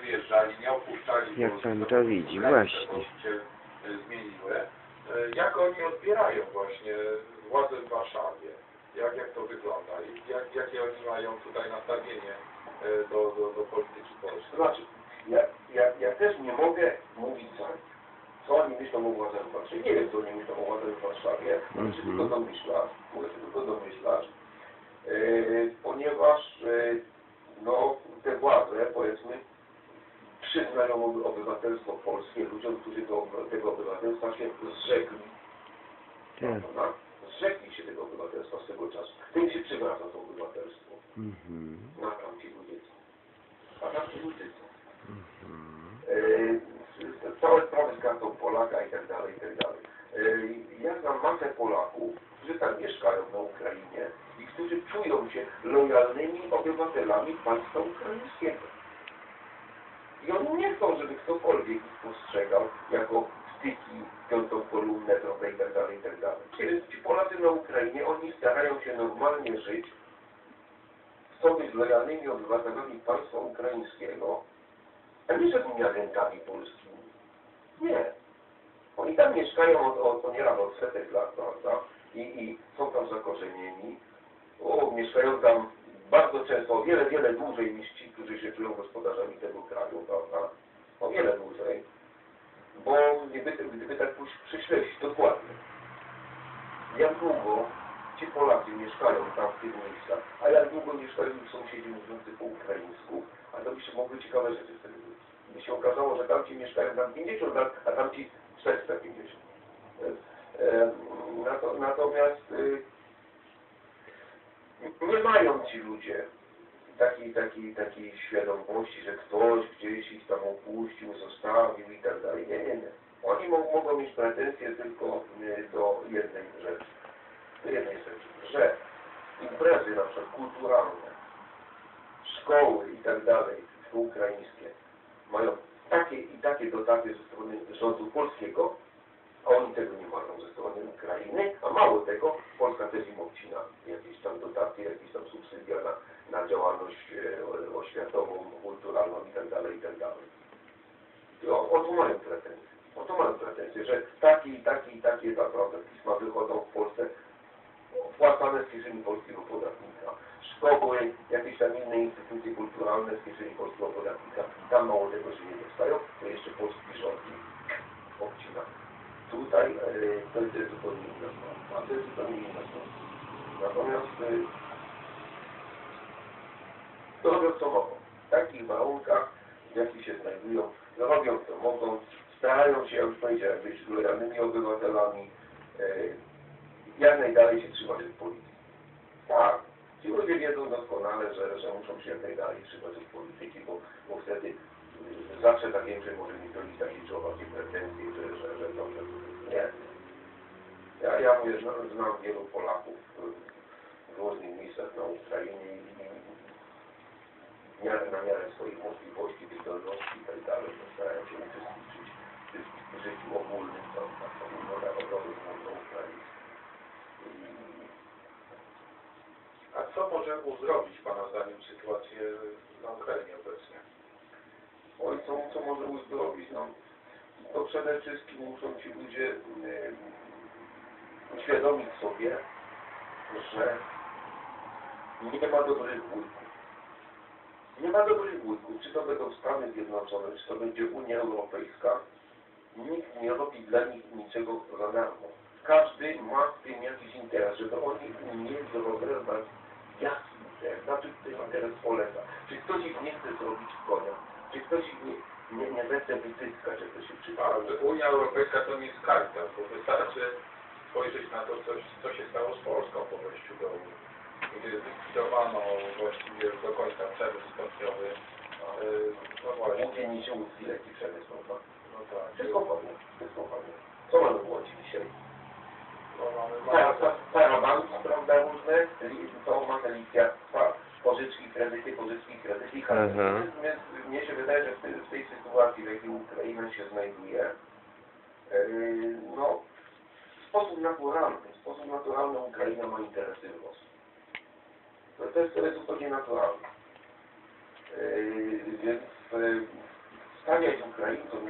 wyjeżdżali, nie opuszczali. Jak pan to widzi, właśnie. Się zmieniły. Jak oni odbierają właśnie władzę w Warszawie? Jak to wygląda? Jakie oni mają tutaj nastawienie do polityki polskiej? To znaczy, ja też nie mogę mówić co oni myślą o władzach w Warszawie. Nie wiem, co oni myślą o władzach w Warszawie. Mogę się tylko domyślać. Ponieważ no, te władze, powiedzmy, przyznają obywatelstwo polskie ludziom, którzy tego obywatelstwa się zrzekli. Tak. Zrzekli się tego obywatelstwa z tego czasu. Tym się przywraca to obywatelstwo. Na tamci ludzie co? A tamci ludzie co? Całe sprawy z kartą Polaka i tak dalej, i tak dalej. Ja znam masę Polaków, którzy tam mieszkają na Ukrainie i którzy czują się lojalnymi obywatelami państwa ukraińskiego. I oni nie chcą, żeby ktokolwiek ich postrzegał jako styki, piątą kolumnę, trochę i tak dalej, i tak dalej. Więc ci Polacy na Ukrainie, oni starają się normalnie żyć, chcą być lojalnymi obywatelami państwa ukraińskiego, a nie żadnymi agentami polskimi. Nie. Oni tam mieszkają od nieraz od setek lat, prawda? I są tam zakorzenieni. Mieszkają tam bardzo często, o wiele, wiele dłużej niż ci, którzy się czują gospodarzami tego kraju, prawda? O wiele dłużej. Bo gdyby tak przyśledzić dokładnie, jak długo ci Polacy mieszkają tam w tych miejscach, a jak długo mieszkają ich sąsiedzi mówiący po ukraińsku, a to by się mogły ciekawe rzeczy wtedy być. By się okazało, że tamci mieszkają tam 50 lat, a tamci 450. Natomiast nie mają ci ludzie takiej świadomości, że ktoś gdzieś ich tam opuścił, zostawił i tak dalej. Nie. Oni mogą mieć pretensje tylko do jednej rzeczy. Że imprezy na przykład kulturalne, szkoły i tak dalej, ukraińskie, mają takie i takie dotacje ze strony rządu polskiego, a oni tego nie mają ze strony Ukrainy, a mało tego, Polska też im obcina jakieś tam dotacje, jakieś tam subsydia na działalność oświatową, kulturalną i tak dalej, i tak dalej. O to mają pretensje, że takie i takie naprawdę pisma wychodzą w Polsce opłacane z kieszeni polskiego podatnika. Szkoły, jakieś tam inne instytucje kulturalne z kieszeni polskiego podatnika. Tam mało tego, że nie dostają, to jeszcze polski rząd obcina. Tutaj to jest zupełnie inna sprawa. Natomiast to robią co mogą. W takich warunkach, w jakich się znajdują, robią co mogą, starają się, jak już powiedziałem, być lojalnymi obywatelami, jak najdalej się trzymać od polityki. Tak, ci ludzie wiedzą doskonale, że muszą się jak najdalej trzymać od polityki, bo wtedy zawsze ta większość może mieć do nich takie czoła, takie pretensje, że dobrze. Nie. Ja mówię, znam wielu Polaków w różnych miejscach na Ukrainie i na miarę swoich możliwości, zdolności i tak dalej, starają się uczestniczyć w życiu ogólnym, ogólnonarodowym na Ukrainie. A co może uzdrowić Pana zdaniem sytuację na Ukrainie obecnie? Oj, co może uzdrowić? No, to przede wszystkim muszą ci ludzie uświadomić sobie, że nie ma dobrych wujków. Nie ma dobrych wujków. Czy to będą Stany Zjednoczone, czy to będzie Unia Europejska. Nikt nie robi dla nich niczego za darmo. Każdy ma w tym jakiś interes, żeby oni umieli rozeznać, jaki interes, na czym ten interes polega. Czy ktoś ich nie chce zrobić w konia, czy ktoś ich nie zechce wycyskać, jak to się przypadło. Unia Europejska to nie jest Caritas, bo wystarczy spojrzeć na to, co się stało z Polską po wejściu do Unii, gdy zlikwidowano właściwie do końca przemysł stopniowy. No właśnie. Głównie niż łódzki lekki przemysł, tak? No tak. Wszystko padło. Co mamy było dzisiaj? No mamy Parabanki, prawda, różne, całą masę likwidactwa, pożyczki, kredyty, Więc mnie się wydaje, że w tej sytuacji, w jakiej Ukraina się znajduje, no, w sposób naturalny Ukraina ma interesy w Rosji. To jest zupełnie naturalne. Więc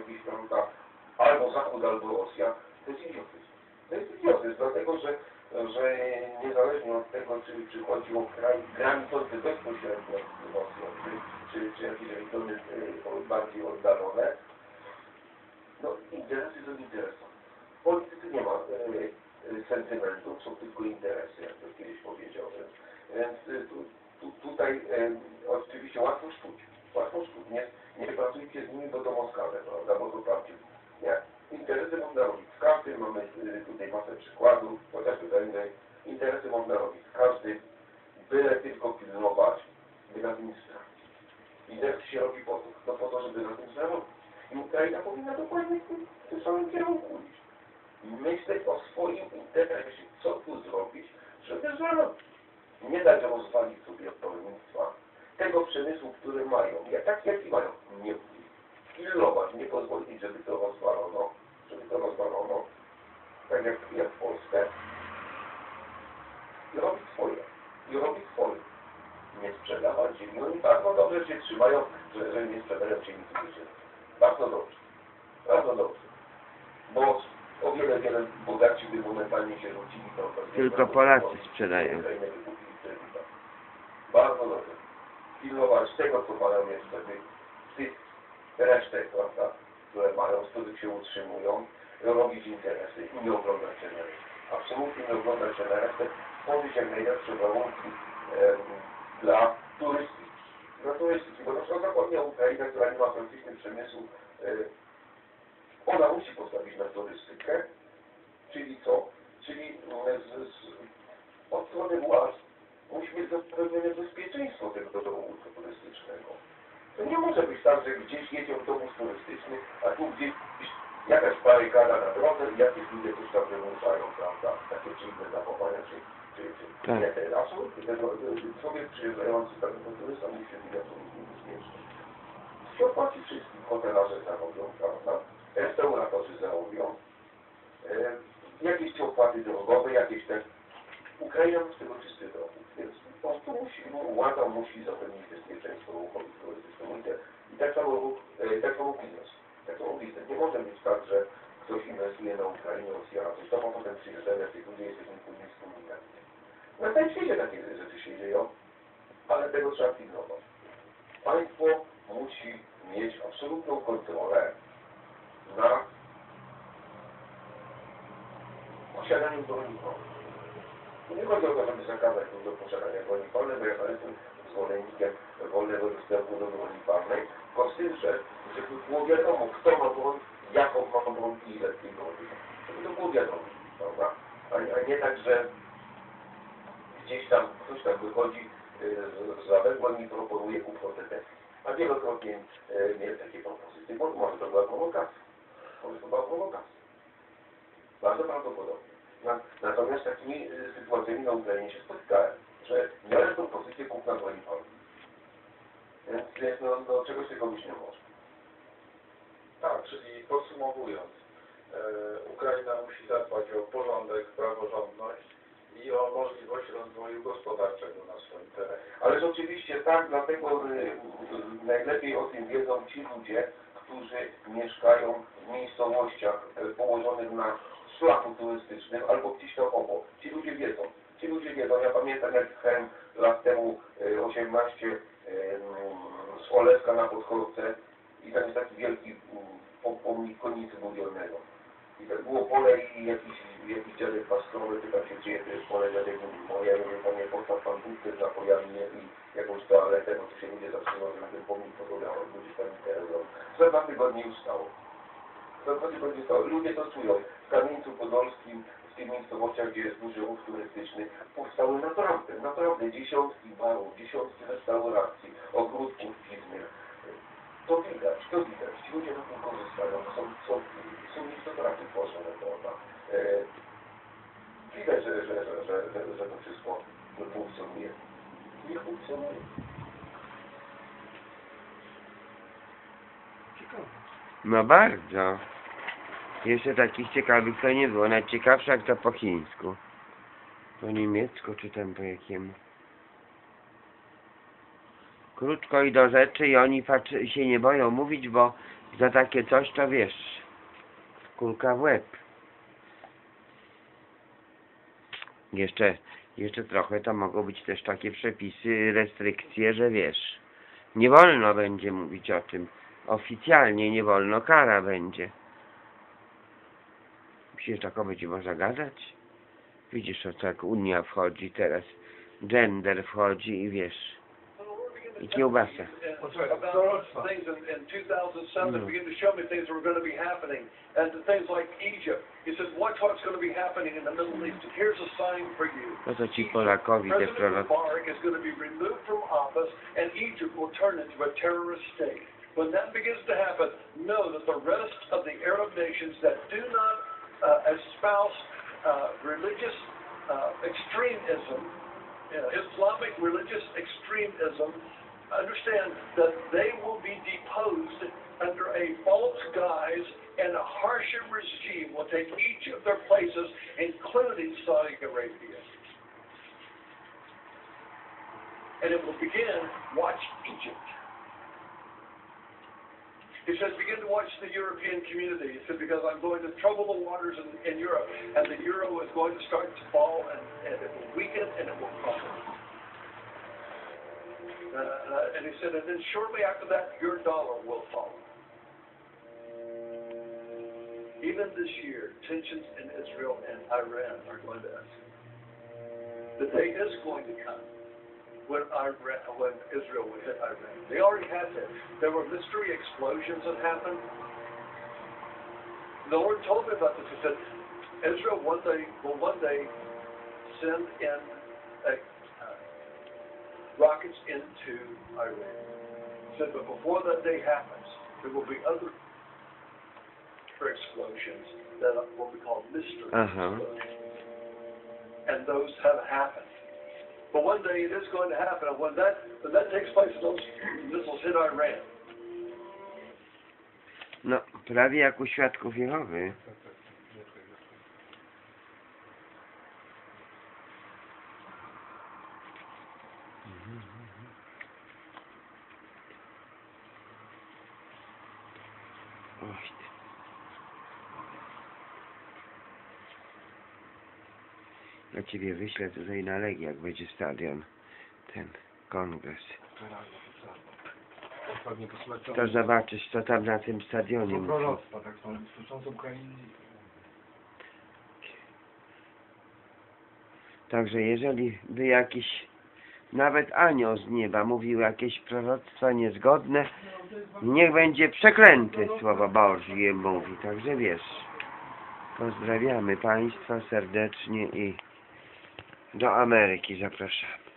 jakiś, prawda, albo Zachód, albo Rosja, to jest idiotyzm. To jest idiotyzm, dlatego że niezależnie od tego, czy przychodzi o kraj graniczący bezpośrednio z Rosją, czy jakieś regiony bardziej oddalone, no interesy są interesem. W polityce nie ma sentymentów, są tylko interesy, jak to kiedyś powiedziałem. Więc tutaj oczywiście łatwo sztuć. Nie pracujcie z nimi, bo to Moskale, prawda, bo to prawdziwe. Nie. Interesy można robić z każdym, mamy tutaj masę przykładów, chociażby Węgry. Interesy można robić z każdym, byle tylko pilnować, by na tym nie stracić. Interes się robi po to, żeby na tym zarobić. I Ukraina powinna dokładnie w tym samym kierunku iść. Myśleć o swoim interesie, co tu zrobić, żeby zarobić. Nie dać rozwalić sobie rolnictwa, tego przemysłu, który mają, tak jaki mają, nie pilnować, nie pozwolić, żeby to rozwalono, tak jak w Polsce, i robić swoje. Nie sprzedawać ziemi. Oni bardzo dobrze się trzymają, że nie sprzedają ziemi publicznej. Bardzo dobrze. Bo o wiele bogaci by momentalnie się rzucili. Tylko Polacy sprzedają. Bardzo dobrze. Pilnować tego, co mają jeszcze tych resztek, prawda, które mają, z których się utrzymują, robić interesy i nie oglądać się na resztę. Absolutnie nie oglądać się na resztę, tworzyć jak najlepsze warunki dla turystyki. Bo na przykład zachodnia Ukraina, która nie ma praktycznego przemysłu, ona musi postawić na turystykę, czyli co? Czyli od strony władz musi mieć zapewnione bezpieczeństwo tego dowódu turystycznego. To nie może być tak, że gdzieś jedzie autobus turystyczny, a tu gdzieś jakaś barykada na drodze i jakieś ludzie coś tam wymuszają, prawda? Takie czy inne zachowania, Tak. nie, absolutnie. Człowiek przyjeżdżający pewnego turysta musi być absolutnie bezpieczny. Się opłaci wszystkim. Hotelarze zarobią, prawda? Restauratorzy zarobią. Jakieś ci opłaty drogowe, jakieś te... Ukraina ma z tego czysty dochód, więc po prostu władza musi zapewnić bezpieczeństwo ruchowi turystycznemu. I tak samo biznes. Nie może być tak, że ktoś inwestuje na Ukrainie, Rosja, coś tam, a potem przyjeżdżają jacyś ludzie, jesteśmy wspólnikami. Na całym świecie takie rzeczy się dzieją, ale tego trzeba pilnować. Państwo musi mieć absolutną kontrolę nad posiadaniem broni palnej. Nie chodzi o to, żeby zakazać do posiadania broni palnej, bo ja jestem zwolennikiem wolnego dostępu do broni palnej, tylko z tym, żeby było wiadomo, kto ma broń, jaką ma broń i ile tej broni. Żeby to było wiadomo, prawda? A nie tak, że gdzieś tam ktoś tam wychodzi z zawęgłem i proponuje kup protetypy. A wielokrotnie miałem takie propozycje, bo może to była prowokacja. Bardzo prawdopodobnie. Natomiast takimi sytuacjami na Ukrainie się spotkałem, że miałem propozycję kupna broni palnej. Więc no, czegoś tego być nie może. Tak, czyli podsumowując, Ukraina musi zadbać o porządek, praworządność i o możliwość rozwoju gospodarczego na swoim terenie. Ależ oczywiście tak, dlatego najlepiej o tym wiedzą ci ludzie, którzy mieszkają w miejscowościach położonych na szlaku turystycznym albo gdzieś tam obok. Ci ludzie wiedzą. Ja pamiętam, jak jechałem lat temu 18 z Oleska na Podchorce i tam jest taki wielki pomnik konicy budowlanego. I tak było pole i jakiś dziadek pastowy pytał się, gdzie to jest pole, dziadek mówi, moja, mówię, panie, postaw pan budkę z napojami i jakąś toaletę, bo tu się ludzie zatrzymają, żeby ten pomnik fotografował, ludzie tam interes robią. Za 2 tygodnie już stało. Ludzie to czują. W Kamieńcu Podolskim, w tych miejscowościach, gdzie jest duży ruch turystyczny, powstały naprawdę dziesiątki barów, dziesiątki restauracji, ogródków piwnych. To widać. Ci ludzie na tym korzystają. Są miejscokraty tworzone, prawda? Widać, że to wszystko funkcjonuje. Nie funkcjonuje. Ciekawe. No bardzo. Jeszcze takich ciekawych to nie było. Najciekawsze jak to po chińsku. Po niemiecku czy tam po jakiemu. Krótko i do rzeczy i oni się nie boją mówić, bo Za takie coś to wiesz, kulka w łeb. Jeszcze trochę to mogą być też takie przepisy, restrykcje, że wiesz, nie wolno będzie mówić o tym. Oficjalnie nie wolno, kara będzie. Myślisz, że tak będzie można gadać? Widzisz, o co jak Unia wchodzi teraz, gender wchodzi i wiesz, i kiełbasa. About things in 2007 No. began to show me things that were going to be happening, and the things like Egypt. He said, watch what's going to be happening in the Middle East. And here's a sign for you. Po co ci Polakowi te President prorocy? Mubarak is going to be removed from office, and Egypt will turn into a terrorist state. When that begins to happen, know that the rest of the Arab nations that do not espouse religious extremism, Islamic religious extremism, understand that they will be deposed under a false guise, and a harsher regime will take each of their places, including Saudi Arabia. And it will begin, watch Egypt. He says, begin to watch the European community. He said, because I'm going to trouble the waters in Europe, and the euro is going to start to fall, and it will weaken, and it will crumble. And he said, and then shortly after that, your dollar will fall. Even this year, tensions in Israel and Iran are going to escalate. The day is going to come when Israel will hit Iran. They already had that. There were mystery explosions that happened. The Lord told me about this. He said, Israel will one day send in rockets into Iran. He said, but before that day happens, there will be other explosions that are what we call mystery explosions. And those have happened. But one day it is going to happen, and when that takes place, those missiles hit Iran. No, prawie jak u Świadków Jehowy. Oj. Ja ciebie wyślę tutaj na Legię, jak będzie stadion, ten kongres. To zobaczysz, co tam na tym stadionie mówią. Proroctwa, tak zwane, dotyczące Ukrainy. Także jeżeli by jakiś, nawet anioł z nieba mówił jakieś proroctwa niezgodne, niech będzie przeklęty, Słowo Bożie mówi. Także wiesz, pozdrawiamy Państwa serdecznie i do Ameryki zapraszamy.